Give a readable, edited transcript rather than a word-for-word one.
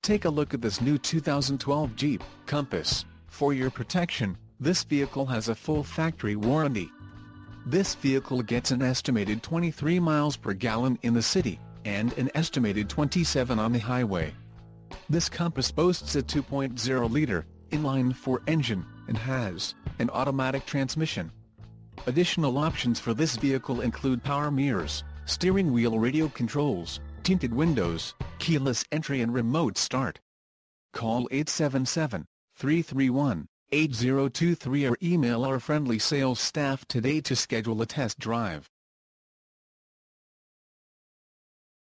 Take a look at this new 2012 Jeep Compass. For your protection, this vehicle has a full factory warranty. This vehicle gets an estimated 23 miles per gallon in the city, and an estimated 27 on the highway. This Compass boasts a 2.0-liter inline-4 engine, and has an automatic transmission. Additional options for this vehicle include power mirrors, steering wheel radio controls, tinted windows, keyless entry and remote start. Call 877-331-8023 or email our friendly sales staff today to schedule a test drive.